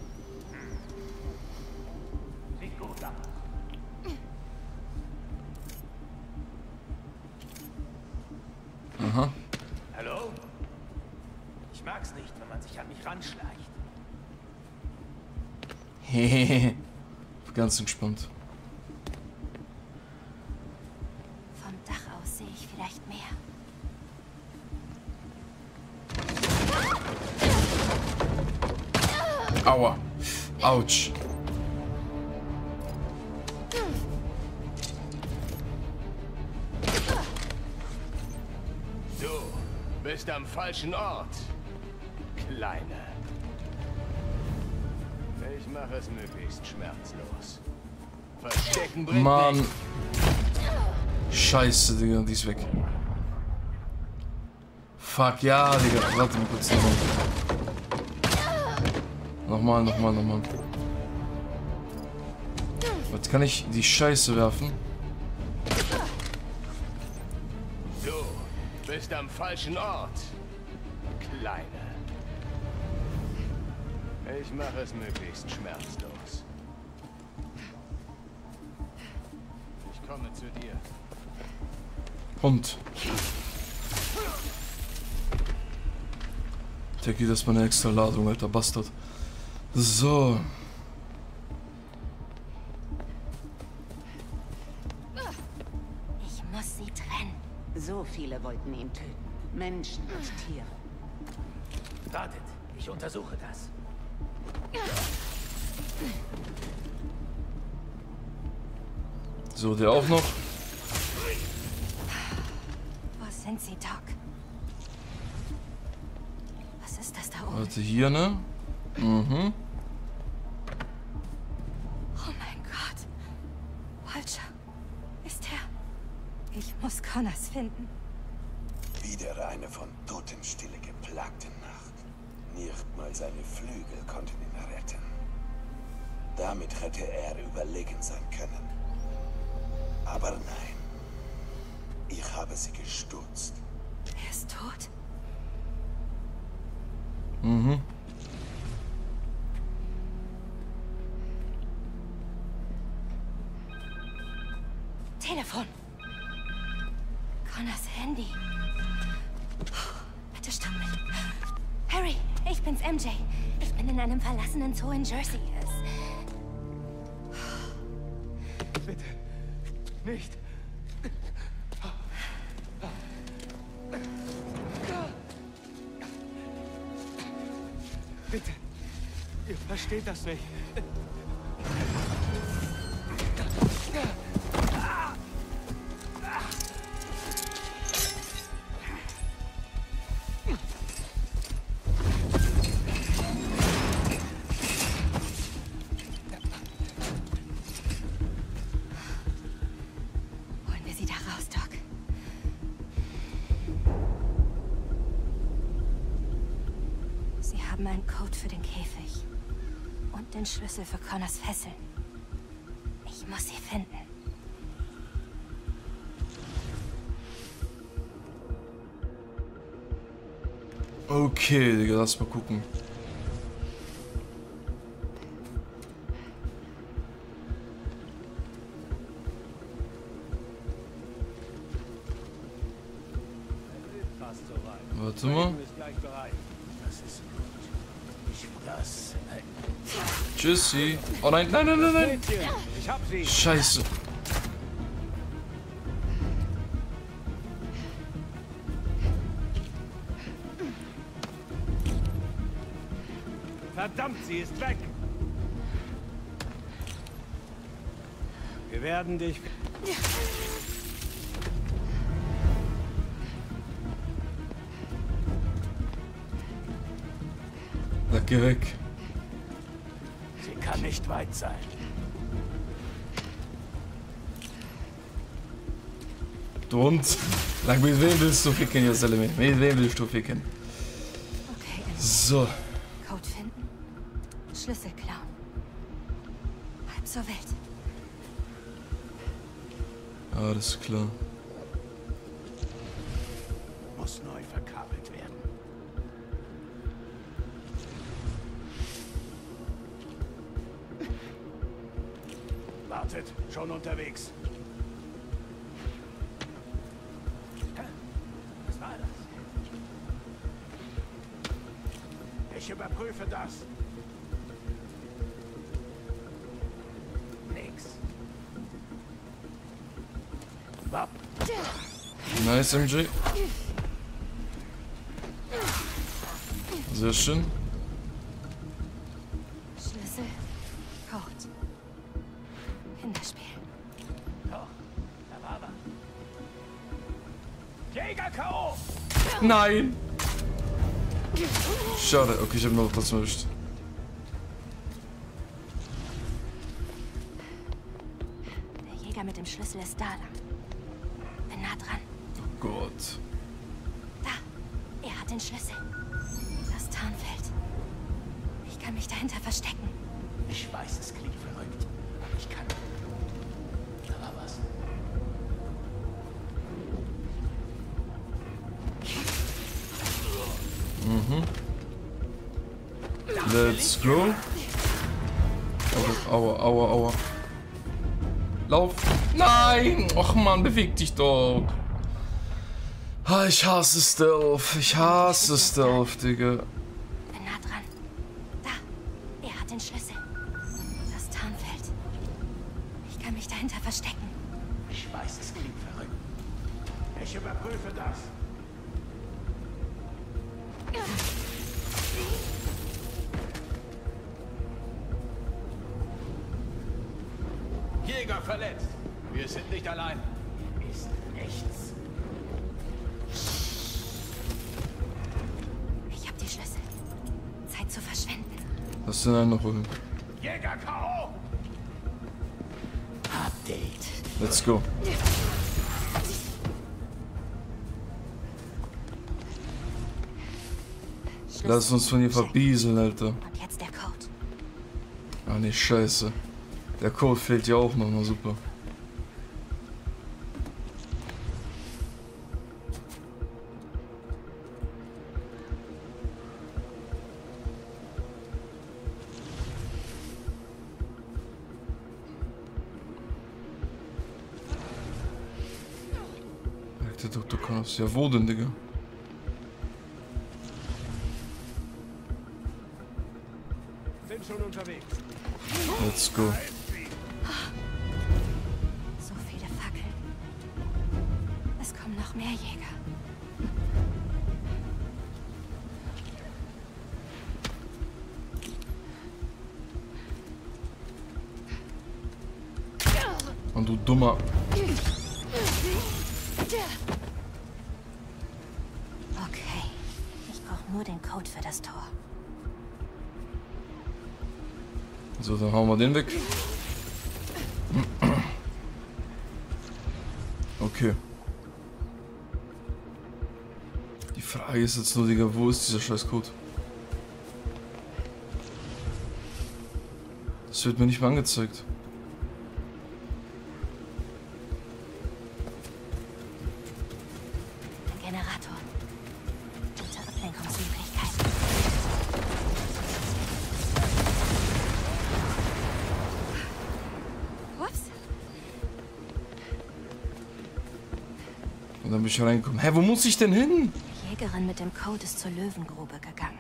Sieht gut aus. Aha. Hallo? Ich mag's nicht, wenn man sich an mich ranschleicht. Hehehe. Ganz entspannt. Vom Dach aus sehe ich vielleicht mehr. Aua. Autsch. Du bist am falschen Ort, Kleine. Ich mache es möglichst schmerzlos. Verstecken bringt Mann. nichts. Scheiße, Digga, die ist weg. Fuck, ja, Digga. Warte mal kurz. Nochmal, nochmal, nochmal. Was kann ich die Scheiße werfen? Du bist am falschen Ort, Kleine. Ich mache es möglichst schmerzlos. Ich komme zu dir. Hund. Der geht erstmal eine extra Ladung, alter Bastard. So. Ich muss sie trennen. So viele wollten ihn töten. Menschen und Tiere. Wartet, ich untersuche das. So, der auch noch. Wo sind sie, Doc? Was ist das da oben? Warte, hier, ne? Mhm. Oh mein Gott. Vulture. Ist er? Ich muss Connors finden. Wieder eine von Totenstille geplagte Nacht. Nicht mal seine Flügel konnten ihn retten. Damit hätte er überlegen sein können. Aber nein. Ich habe sie gestürzt. Er ist tot? Mhm. Telefon. Connors Handy. Bitte stopp mich. Harry, ich bin's, M J. Ich bin in einem verlassenen Zoo in Jersey. Es Bitte. Nicht. Bitte. Ihr versteht das nicht. Holen wir sie da raus, Doc. Sie haben einen Code für den Käfig. Und den Schlüssel für Connors Fesseln. Ich muss sie finden. Okay, Digga, lass mal gucken. Fast soweit. Warte mal. Ist gleich bereit. Das ist gut. Ich das. Tschüssi. Oh nein, nein, nein, nein, nein. Ich hab sie. Scheiße. Verdammt, sie ist weg. Wir werden dich... Sag, geh weg. Sie kann nicht weit sein. Du Hund. Lang, mit wem willst du ficken, Joselemi? Mit wem willst du ficken? Okay. So. Code finden. Schlüssel klauen. Halb so wild. Alles klar. Muss neu verkabelt werden. Wartet, schon unterwegs. Was war das? Ich überprüfe das. Nix. Wapp. Nice, M J. Sehr schön. Schlüssel. Code. Kinderspiel. Doch, da war was. Jäger K O! Nein! Schade, okay, ich hab noch was erwischt. Der Jäger mit dem Schlüssel ist da lang. Bin nah dran. Oh Gott. Da. Er hat den Schlüssel. Das Tarnfeld. Ich kann mich dahinter verstecken. Ich weiß, es klingt verrückt, aber ich kann. Da war was. Mhm. Let's go. Aua, aua, aua. Lauf. Nein! Och man, beweg dich doch. Ah, ich hasse Stealth. Ich hasse Stealth, Digga. Bin nah dran. Da. Er hat den Schlüssel. Das Tarnfeld. Ich kann mich dahinter verstecken. Ich weiß, es klingt verrückt. Ich überprüfe das. Jäger verletzt. Wir sind nicht allein. Ist nichts. Ich hab die Schlüssel. Zeit zu verschwenden. Lass den einen noch holen. Jäger K O! Update. Let's go. Schlüssel. Lass uns von hier verbieseln, Alter. Und jetzt der Code. Ah, nee, scheiße. Der Code fehlt ja auch noch mal super. Der Doktor Connors. Ja, wo denn, Digga? Sind schon unterwegs. Let's go. So viele Fackeln. Es kommen noch mehr Jäger. Mann, du Dummer. Okay. Ich brauche nur den Code für das Tor. So, dann hauen wir den weg. Okay. Die Frage ist jetzt nur, Digga, wo ist dieser scheiß Code? Das wird mir nicht mehr angezeigt. Ein Generator. Gute Ablenkungsmöglichkeit. Ups. Und dann bin ich reingekommen. Hä, wo muss ich denn hin? Die Jägerin mit dem Code ist zur Löwengrube gegangen.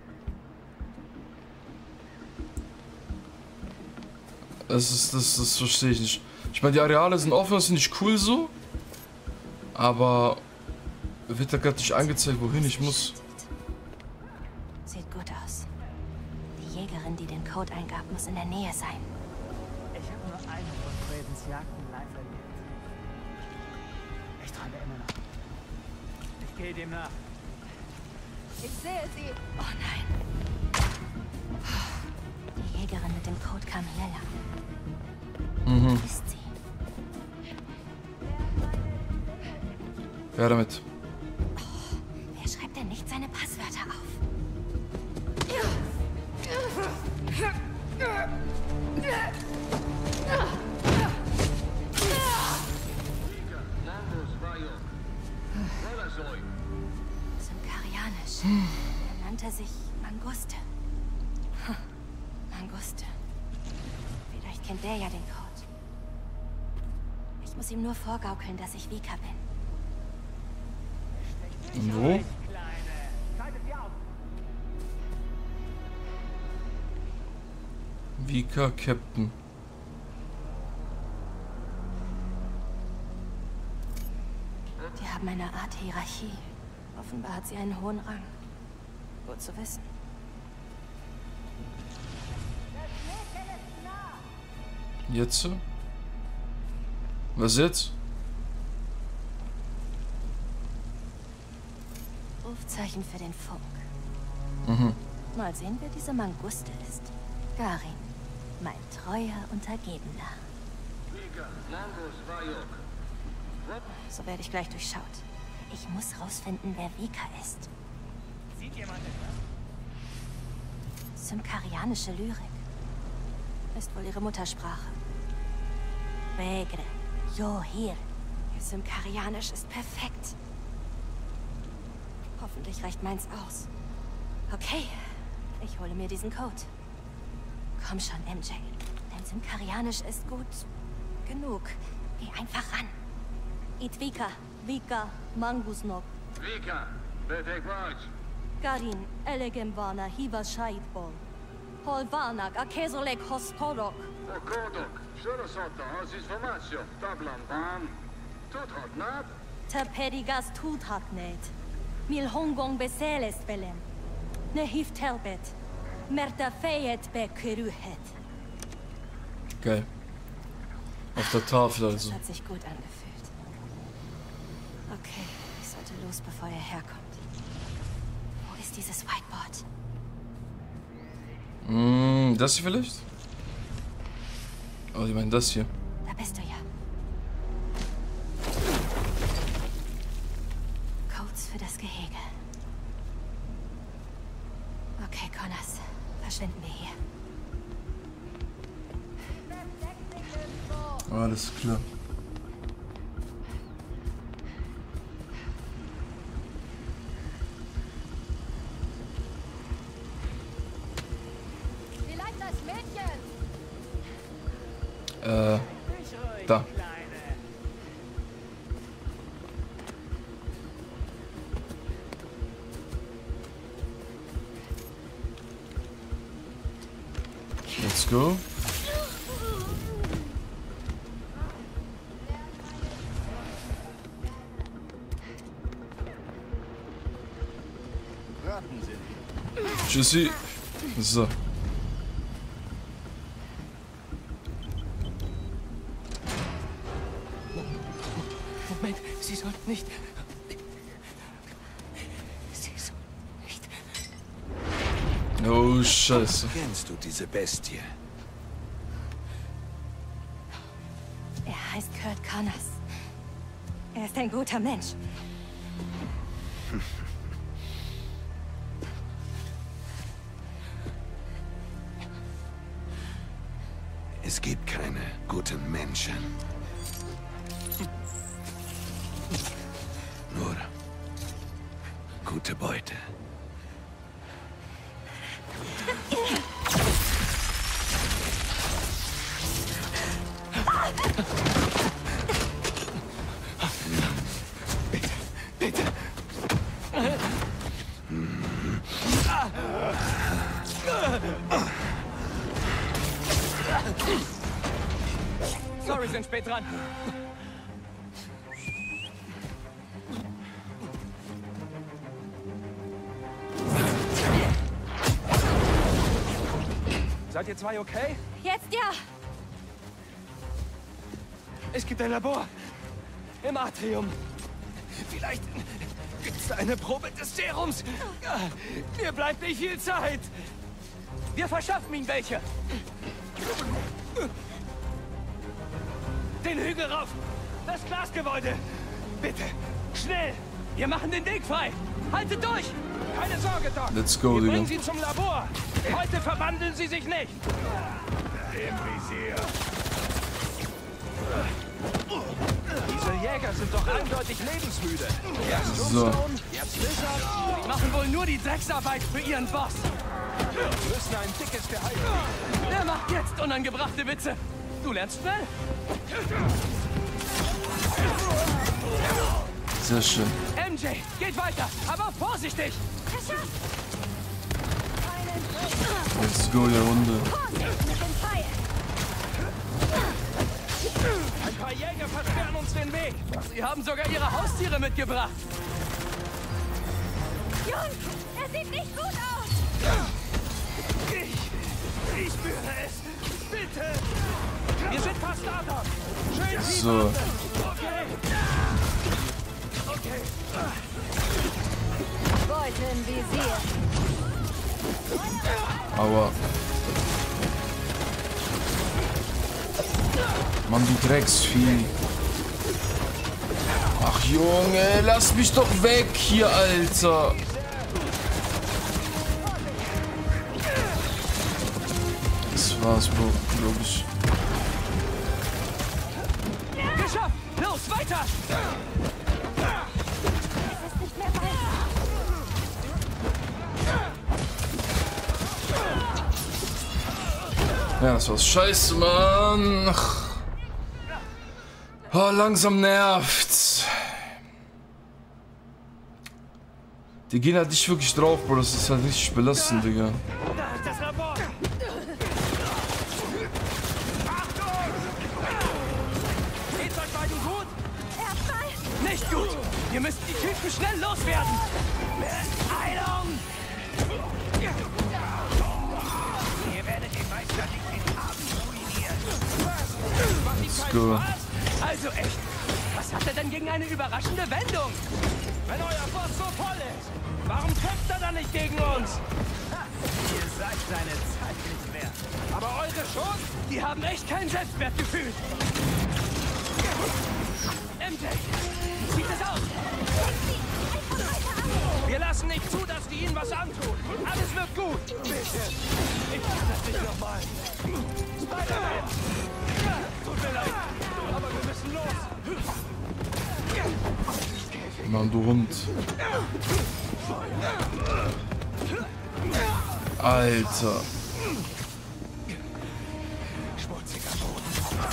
Das ist, das, das verstehe ich nicht. Ich meine, die Areale sind offen, das finde ich cool so. Aber wird da gerade nicht angezeigt, wohin ich muss. Sieht gut aus. Die Jägerin, die den Code eingab, muss in der Nähe sein. Ich habe nur eine von Cravens Jagden live erlebt. Ich träume immer noch. Ich gehe dem nach. Ich sehe sie. Oh nein. Die Jägerin mit dem Code kam schneller. Mhm. Ist sie? Ja, damit. Oh, wer schreibt denn nicht seine Passwörter auf? Synkarianisch. Er nannte sich Manguste. Hm. Manguste. Vielleicht kennt der ja den Code. Ich muss ihm nur vorgaukeln, dass ich Vika bin. Und wo? Vika Captain. Die haben eine Art Hierarchie. Offenbar hat sie einen hohen Rang. Gut zu wissen. Jetzt? Was jetzt? Rufzeichen für den Funk. Mhm. Mal sehen, wer diese Manguste ist. Garin, mein treuer Untergebener. So werde ich gleich durchschaut. Ich muss rausfinden, wer Vika ist. Sieht jemand etwas? Synkarianische Lyrik. Ist wohl ihre Muttersprache. Begre, yo hier. Ihr Synkarianisch ist perfekt. Hoffentlich reicht meins aus. Okay, ich hole mir diesen Code. Komm schon, M J. Dein Synkarianisch ist gut genug. Geh einfach ran. Itvika, Vika, Mangusnok. Vika, bitte Quatsch. Garin, Elegembana, Hiva Shaidbol. Holvanak, Akesolek Hostorok. Okodok, Shurosota, Osis Formatio, Tablan Ban. Tuthot Nat? Tapedigas Tuthatnet. Milhongong Beseles Belem. Nehif Telbet. Merta Feyet Bekyruhet. Geil. Auf der Tafel also. Das hat sich gut angefühlt. Okay, ich sollte los, bevor er herkommt. Wo ist dieses Whiteboard? Mm, das hier vielleicht? Oh, ich meine das hier. Da bist du ja. Codes für das Gehege. Okay, Connors. Verschwinden wir hier. Alles klar. Vielleicht das Mädchen. Äh, da. Let's go. Tschüssi. So. sollten nicht... Sie sollten nicht... Oh, Scheiße. Kennst du diese Bestie? Er heißt Kurt Connors. Er ist ein guter Mensch. Es gibt keine guten Menschen. Nur gute Beute. Bitte, bitte. Sorry, sind spät dran. Seid ihr zwei okay? Jetzt ja! Es gibt ein Labor. Im Atrium. Vielleicht gibt's da eine Probe des Serums. Mir bleibt nicht viel Zeit. Wir verschaffen ihm welche. Den Hügel rauf. Das Glasgebäude. Bitte. Schnell. Wir machen den Weg frei. Haltet durch. Keine Sorge, Doc. Let's go, Wir Digga. bringen Sie zum Labor. Heute verwandeln Sie sich nicht. Im Visier. Diese Jäger sind doch eindeutig lebensmüde. Erst So. Tombstone, jetzt Lizard. Die machen wohl nur die Drecksarbeit für ihren Boss. Wir müssen ein dickes Gehalt. Wer macht jetzt unangebrachte Witze? Du lernst schnell. Sehr schön. M J, geht weiter, aber vorsichtig. Let's go, die Runde. Ein paar Jäger versperren uns den Weg. Sie haben sogar ihre Haustiere mitgebracht. Jungs, er sieht nicht gut aus! Ich, ich spüre es. Bitte. Wir sind fast da, Doc. Schön tief So. atmen. Okay. Okay. Beute im Visier. Aua. Mann, du Drecksvieh. Ach, Junge, lass mich doch weg hier, Alter. Das war's, Bro, glaub ich. Geschafft! Los, weiter! Ja, das war's. Scheiße, Mann. Ach. Oh, langsam nervt's. Die gehen halt nicht wirklich drauf, Bro. Das ist halt richtig belastend, Digga. Da ist das Labor. Achtung! Geht's euch beiden gut? Erstmal! Nicht gut! Wir müssen die Typen schnell loswerden! Eilung! Ihr werdet den Meister nicht den Abend ruinieren. Let's go. Also echt, was hat er denn gegen eine überraschende Wendung? Wenn euer Boss so voll ist, warum kämpft er dann nicht gegen uns? Ihr seid seine Zeit nicht mehr. Aber eure schon? Die haben echt kein Selbstwertgefühl. M J, wie sieht es aus? Wir lassen nicht zu, dass die ihnen was antun. Alles wird gut. Bitte. Ich mach das nicht nochmal. Spider-Man. Ja, tut mir leid. Aber wir müssen los. Mann, du Hund. Alter. Schmutziger Boden.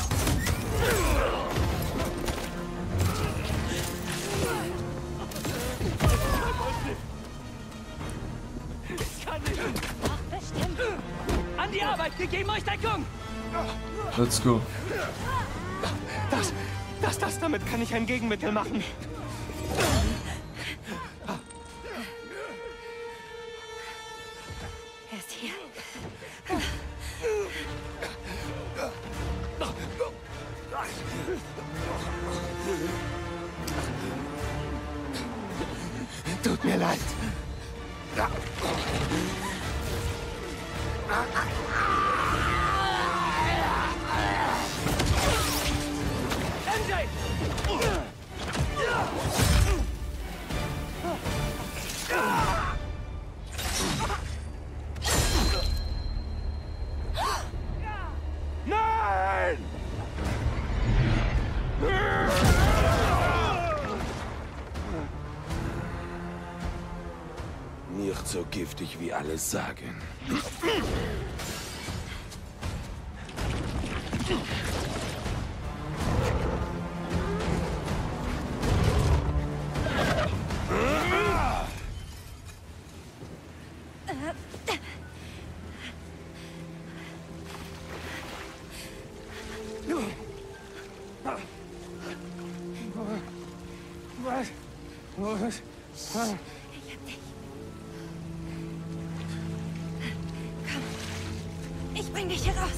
Ich kann nicht. Bestimmt. An die Arbeit, wir geben euch Deckung. Let's go. Das, das, das, damit kann ich ein Gegenmittel machen. Er ist hier. tut mir leid. M J! Nein! Nicht so giftig wie alle sagen. Was? Was? Ich hab dich. Komm. Ich bring dich hier raus.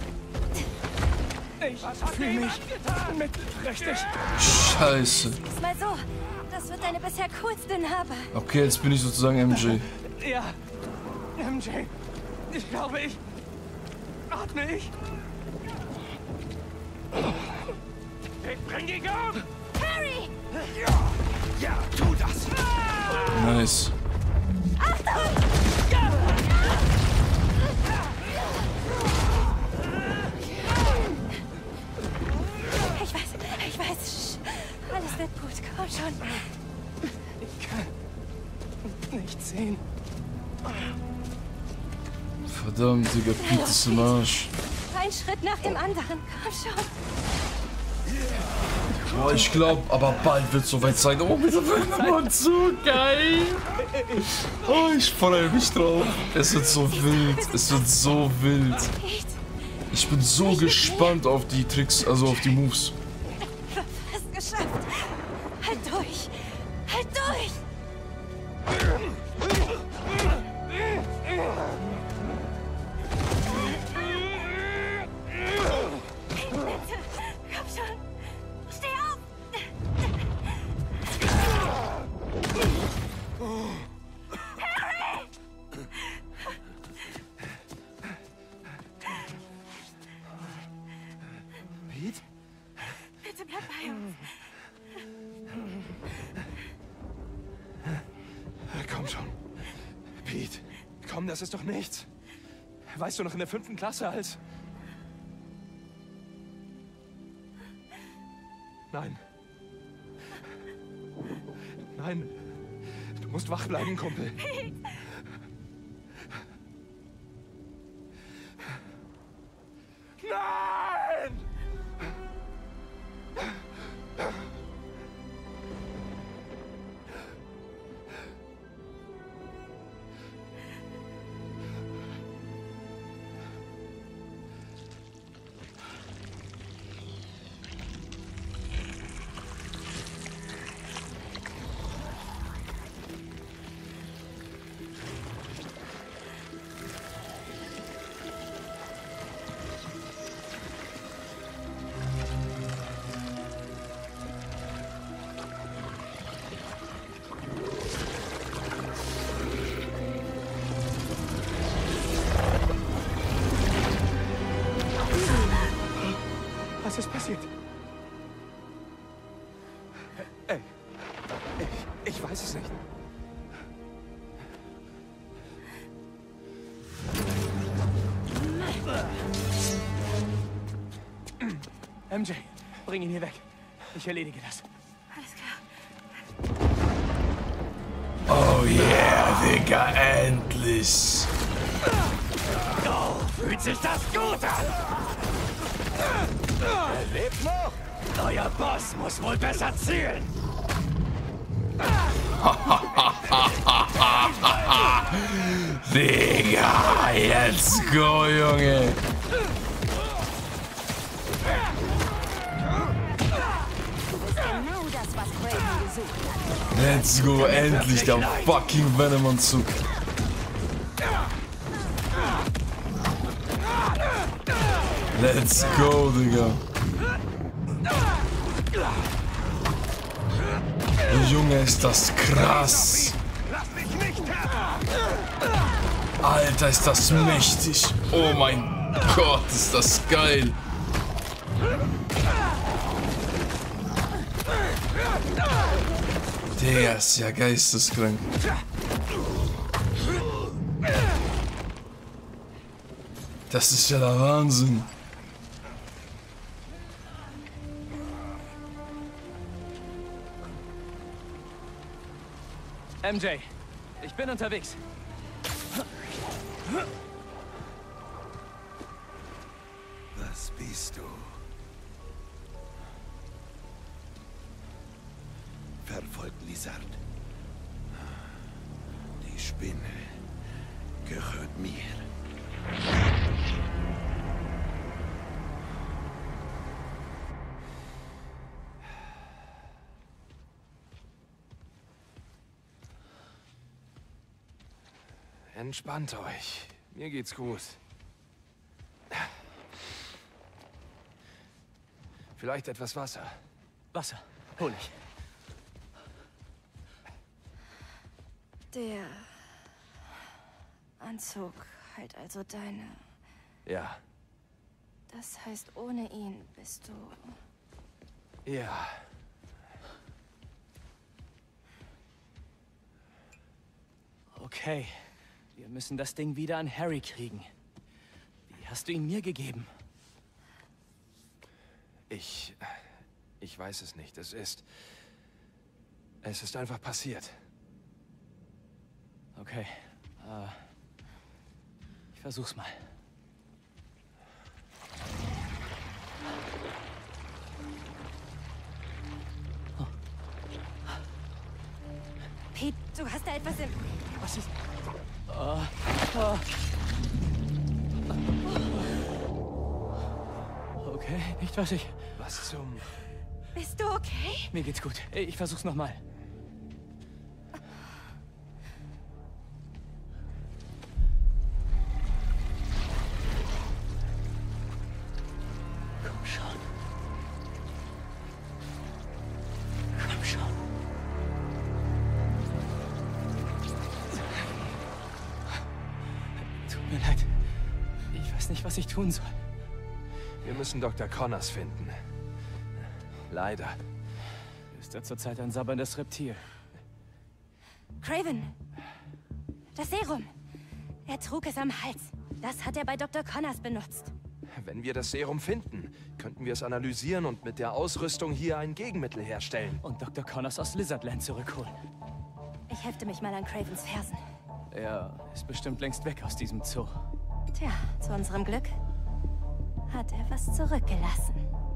Ich fühle mich mitträchtig. Scheiße. Ist mal so. Das wird deine bisher coolste Narbe. Okay, jetzt bin ich sozusagen M J. Ja. M J. Ich glaube, ich... Atme ich? Ich bring dich um! Harry! Ja! Ja, tu das! Nice. Achtung! Ich weiß, ich weiß. Sch- Alles wird gut. Komm schon. Ich kann nicht sehen. Verdammt, Digga, Pete ist im Arsch. Ein Schritt nach dem anderen. Komm schon. Boah, ich glaube, aber bald wird es soweit sein. Oh, dieser Film war so geil. Oh, ich freue mich drauf. Es wird so wild. Es wird so wild. Ich bin so gespannt auf die Tricks, also auf die Moves. Fast geschafft. Halt durch. Halt durch. Komm schon. Steh auf. Harry! Pete? Bitte bleib bei uns. Komm schon. Pete, komm, das ist doch nichts. Weißt du noch in der fünften Klasse als... Nein. Nein. Du musst wach bleiben, Kumpel. Nein! Was ist passiert? Ey, ich, ich weiß es nicht. M J, bring ihn hier weg. Ich erledige das. Alles klar. Oh yeah, Digga, endlich. Oh, fühlt sich das gut an? Er lebt noch? Euer Boss muss wohl besser zielen. Digga, let's go, Junge. Genau das, was Brayden gesucht hat. Let's go, endlich der fucking Venom-Anzug. Let's go, Digga. Junge, ist das krass. Alter, ist das mächtig. Oh mein Gott, ist das geil. Der ist ja geisteskrank. Das ist ja der Wahnsinn. M J, ich bin unterwegs. Was bist du? Verfolgt Lizard. Die Spinne gehört mir. Entspannt euch. Mir geht's gut. Vielleicht etwas Wasser. Wasser, hol ich. Der Anzug halt also deine. Ja. Das heißt, ohne ihn bist du... Ja. Okay. Wir müssen das Ding wieder an Harry kriegen. Wie hast du ihn mir gegeben? Ich... Ich weiß es nicht. Es ist... Es ist einfach passiert. Okay. Uh, ich versuch's mal. Oh. Pete, du hast da etwas im... Was ist... Uh, uh. Okay, nicht was ich... Was zum... Bist du okay? Mir geht's gut. Ich versuch's nochmal. Komm schon. Komm schon. Tut mir leid. Ich weiß nicht, was ich tun soll. Wir müssen Doktor Connors finden. Leider. Ist er zurzeit ein sabberndes Reptil? Craven! Das Serum! Er trug es am Hals. Das hat er bei Doktor Connors benutzt. Wenn wir das Serum finden, könnten wir es analysieren und mit der Ausrüstung hier ein Gegenmittel herstellen. Und Doktor Connors aus Lizardland zurückholen. Ich hefte mich mal an Cravens Fersen. Er ist bestimmt längst weg aus diesem Zoo. Tja, zu unserem Glück hat er was zurückgelassen.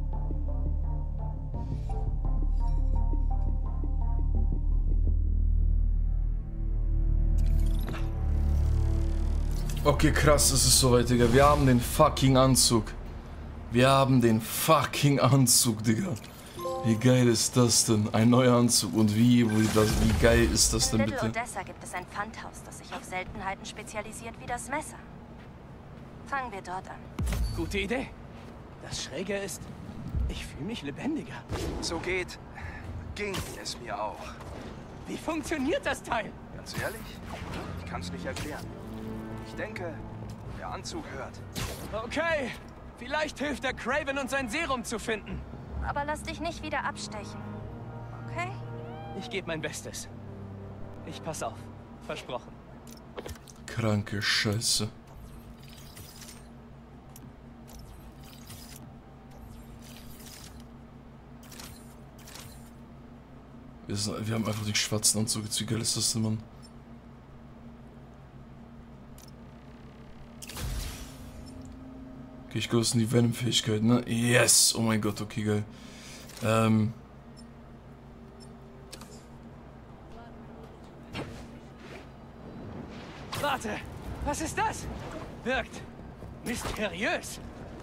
Okay, krass, es ist soweit, Digga. Wir haben den fucking Anzug. Wir haben den fucking Anzug, Digga. Wie geil ist das denn? Ein neuer Anzug. Und wie, wie, das, wie geil ist das denn In bitte? Little Odessa gibt es ein Pfandhaus, das sich auf Seltenheiten spezialisiert wie das Messer. Fangen wir dort an. Gute Idee. Das Schräge ist, ich fühle mich lebendiger. So geht, ging es mir auch. Wie funktioniert das Teil? Ganz ehrlich, ich kann es nicht erklären. Ich denke, der Anzug hört. Okay, vielleicht hilft der Craven, uns ein Serum zu finden. Aber lass dich nicht wieder abstechen. Okay? Ich gebe mein Bestes. Ich pass auf. Versprochen. Kranke Scheiße. Wir, sind, wir haben einfach die schwarzen Anzüge. Wie geil ist das denn, Mann? Okay, ich glaube, das sind die Venom-Fähigkeiten, ne? Yes! Oh mein Gott, okay, geil. Ähm... Warte! Was ist das? Wirkt mysteriös.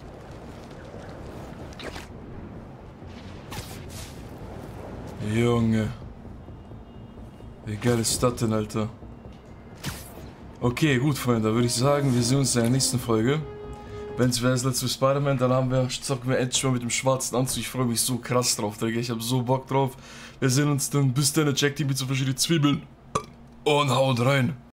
Junge. Wie geil ist das denn, Alter? Okay, gut, Freunde, da würde ich sagen, wir sehen uns in der nächsten Folge. Wenn es wäre das letzte Spider-Man, dann haben wir, zocken wir endlich mal mit dem schwarzen Anzug. Ich freue mich so krass drauf, Digga. Ich habe so Bock drauf. Wir sehen uns dann. Bis dann, checkt die mit so verschiedenen Zwiebeln. Und haut rein.